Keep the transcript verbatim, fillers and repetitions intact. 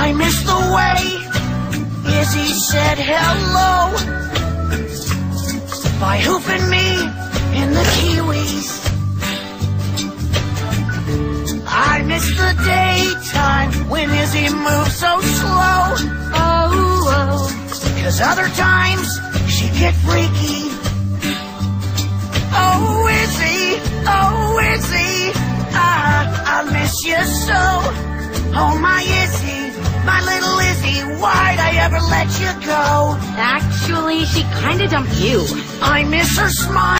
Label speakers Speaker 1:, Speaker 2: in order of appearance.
Speaker 1: I miss the way Izzy said hello by hoofing me in the Kiwis. I miss the daytime when Izzy moved so slow. Oh, oh. Cause other times she'd get freaky. Oh, Izzy, oh, Izzy, I, I miss you so. Oh, my Izzy, my little Izzy, why'd I ever let you go?
Speaker 2: Actually, she kinda dumped you.
Speaker 1: I miss her smile.